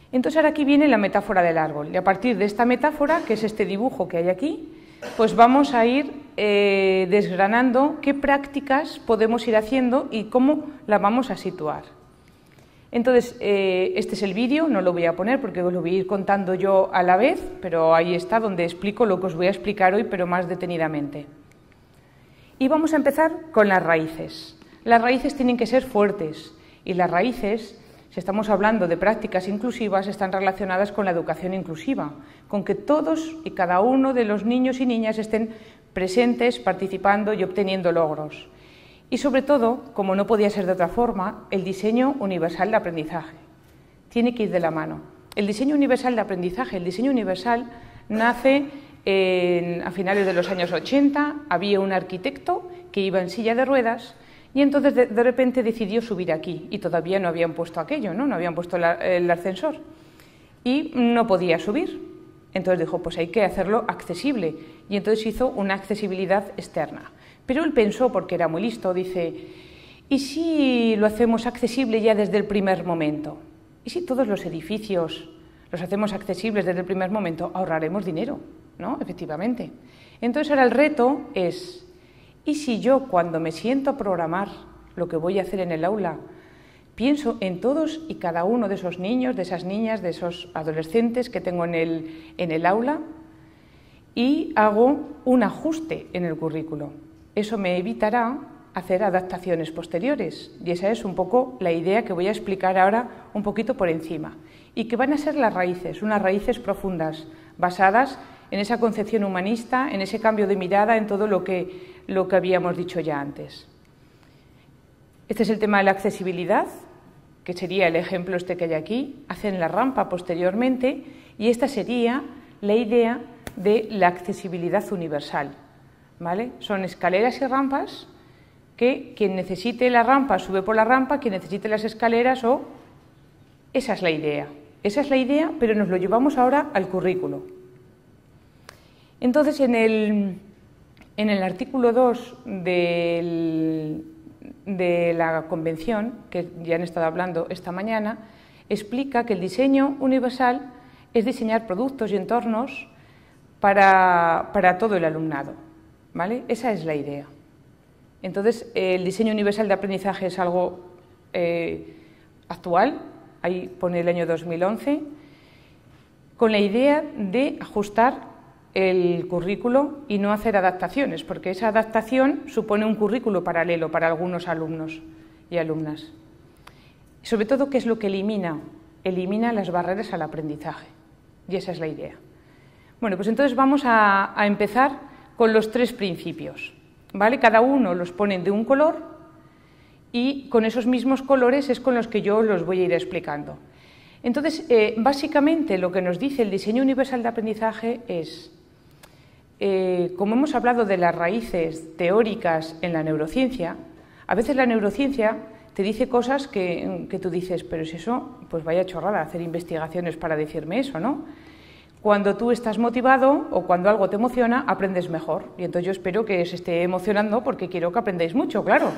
Entonces ahora aquí viene la metáfora del árbol, y a partir de esta metáfora, que es este dibujo que hay aquí, pues vamos a ir desgranando qué prácticas podemos ir haciendo y cómo la vamos a situar. Entonces, este es el vídeo, no lo voy a poner porque os lo voy a ir contando yo a la vez, pero ahí está donde explico lo que os voy a explicar hoy, pero más detenidamente. Y vamos a empezar con las raíces. Las raíces tienen que ser fuertes, y las raíces, si estamos hablando de prácticas inclusivas, están relacionadas con la educación inclusiva, con que todos y cada uno de los niños y niñas estén presentes, participando y obteniendo logros. Y sobre todo, como no podía ser de otra forma, el diseño universal de aprendizaje. Tiene que ir de la mano. El diseño universal de aprendizaje, el diseño universal nace a finales de los años 80, había un arquitecto que iba en silla de ruedas y entonces de repente decidió subir aquí y todavía no habían puesto aquello, no habían puesto el ascensor y no podía subir. Entonces dijo, pues hay que hacerlo accesible y entonces hizo una accesibilidad externa. Pero él pensó, porque era muy listo, dice, ¿y si lo hacemos accesible ya desde el primer momento? ¿Y si todos los edificios los hacemos accesibles desde el primer momento? Ahorraremos dinero, ¿no? Efectivamente. Entonces ahora el reto es, ¿y si yo cuando me siento a programar lo que voy a hacer en el aula, pienso en todos y cada uno de esos niños, de esas niñas, de esos adolescentes que tengo en el aula y hago un ajuste en el currículo? Eso me evitará hacer adaptaciones posteriores y esa es un poco la idea que voy a explicar ahora un poquito por encima y que van a ser las raíces, unas raíces profundas basadas en esa concepción humanista, en ese cambio de mirada, en todo lo que habíamos dicho ya antes. Este es el tema de la accesibilidad, que sería el ejemplo este que hay aquí, hacen la rampa posteriormente y esta sería la idea de la accesibilidad universal. ¿Vale? Son escaleras y rampas que quien necesite la rampa sube por la rampa, quien necesite las escaleras o... Esa es la idea. Esa es la idea, pero nos lo llevamos ahora al currículo. Entonces, en el artículo 2 de la Convención, que ya han estado hablando esta mañana, explica que el diseño universal es diseñar productos y entornos para todo el alumnado. ¿Vale? Esa es la idea. Entonces, el diseño universal de aprendizaje es algo actual, ahí pone el año 2011, con la idea de ajustar el currículo y no hacer adaptaciones, porque esa adaptación supone un currículo paralelo para algunos alumnos y alumnas. Sobre todo, ¿qué es lo que elimina? Elimina las barreras al aprendizaje, y esa es la idea. Bueno, pues entonces vamos a empezar con los tres principios, ¿vale? Cada uno los ponen de un color y con esos mismos colores es con los que yo los voy a ir explicando. Entonces, básicamente lo que nos dice el diseño universal de aprendizaje es, como hemos hablado de las raíces teóricas en la neurociencia, a veces la neurociencia te dice cosas que tú dices, pero si eso, pues vaya chorrada hacer investigaciones para decirme eso, ¿no? Cuando tú estás motivado o cuando algo te emociona, aprendes mejor. Y entonces yo espero que os esté emocionando porque quiero que aprendáis mucho, claro.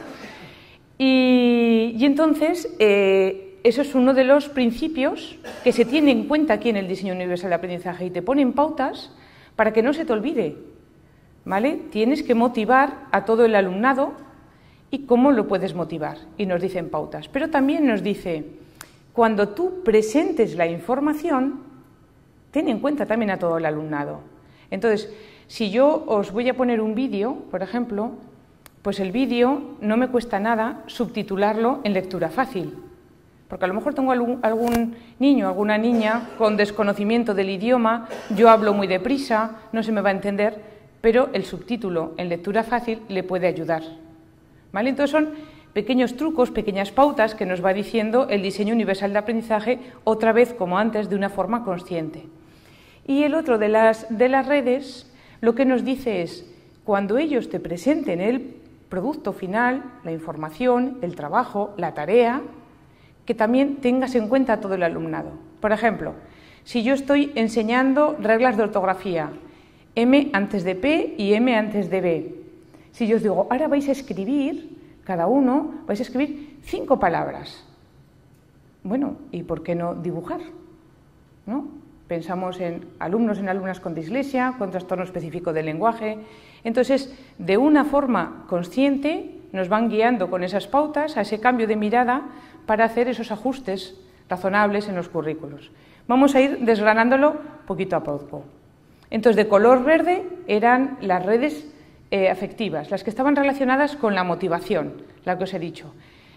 Y entonces, eso es uno de los principios que se tiene en cuenta aquí en el diseño universal de aprendizaje y te ponen pautas para que no se te olvide, ¿vale? Tienes que motivar a todo el alumnado y cómo lo puedes motivar. Y nos dicen pautas. Pero también nos dice, cuando tú presentes la información, ten en cuenta también a todo el alumnado. Entonces, si yo os voy a poner un vídeo, por ejemplo, pues el vídeo no me cuesta nada subtitularlo en lectura fácil, porque a lo mejor tengo algún niño, alguna niña con desconocimiento del idioma, yo hablo muy deprisa, no se me va a entender, pero el subtítulo en lectura fácil le puede ayudar, ¿vale? Entonces son pequeños trucos, pequeñas pautas que nos va diciendo el diseño universal de aprendizaje, otra vez como antes, de una forma consciente. Y el otro de las redes, lo que nos dice es, cuando ellos te presenten el producto final, la información, el trabajo, la tarea, que también tengas en cuenta a todo el alumnado. Por ejemplo, si yo estoy enseñando reglas de ortografía, M antes de P y M antes de B, si yo os digo, ahora vais a escribir, cada uno, vais a escribir 5 palabras. Bueno, ¿y por qué no dibujar? ¿no? Pensamos en alumnos en alumnas con dislexia, con trastorno específico del lenguaje. Entonces, de una forma consciente, nos van guiando con esas pautas a ese cambio de mirada para hacer esos ajustes razonables en los currículos. Vamos a ir desgranándolo poquito a poco. Entonces, de color verde eran las redes afectivas, las que estaban relacionadas con la motivación, la que os he dicho.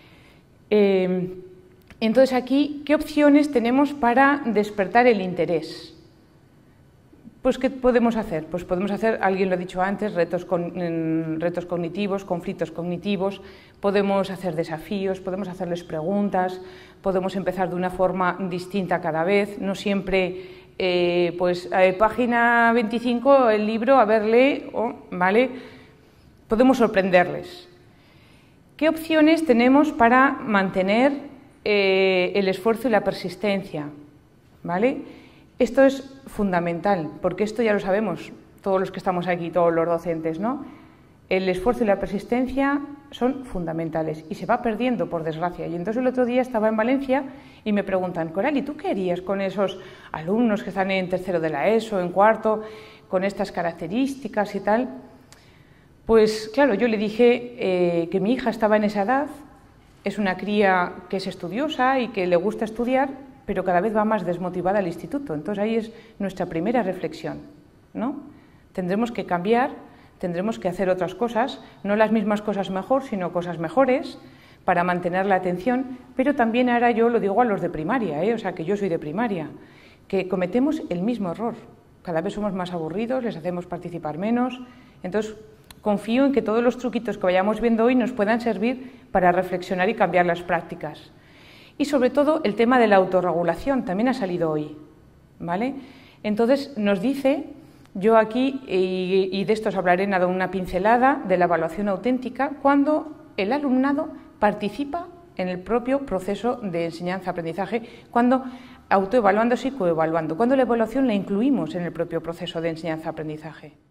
Entonces, aquí, ¿qué opciones tenemos para despertar el interés? Pues, ¿qué podemos hacer? Pues podemos hacer, alguien lo ha dicho antes, retos cognitivos, conflictos cognitivos, podemos hacer desafíos, podemos hacerles preguntas, podemos empezar de una forma distinta cada vez, no siempre, página 25, el libro, a ver, lee, ¿vale? Podemos sorprenderles. ¿Qué opciones tenemos para mantener el esfuerzo y la persistencia? ¿Vale? Esto es fundamental, porque esto ya lo sabemos todos los que estamos aquí, todos los docentes, ¿no? El esfuerzo y la persistencia son fundamentales y se va perdiendo, por desgracia. Y entonces el otro día estaba en Valencia y me preguntan, Coral, ¿y tú qué harías con esos alumnos que están en tercero de la ESO, en cuarto, con estas características y tal? Pues claro, yo le dije que mi hija estaba en esa edad, es una cría que es estudiosa y que le gusta estudiar, pero cada vez va más desmotivada al instituto. Entonces ahí es nuestra primera reflexión, ¿no? Tendremos que cambiar, tendremos que hacer otras cosas, no las mismas cosas mejor, sino cosas mejores para mantener la atención, pero también ahora yo lo digo a los de primaria, o sea que yo soy de primaria, que cometemos el mismo error. Cada vez somos más aburridos, les hacemos participar menos. Entonces confío en que todos los truquitos que vayamos viendo hoy nos puedan servir para reflexionar y cambiar las prácticas. Y sobre todo el tema de la autorregulación también ha salido hoy, ¿vale? Entonces nos dice, yo aquí, y de esto os hablaré en una pincelada, de la evaluación auténtica, cuando el alumnado participa en el propio proceso de enseñanza-aprendizaje, cuando autoevaluándose y coevaluando, cuando la evaluación la incluimos en el propio proceso de enseñanza-aprendizaje.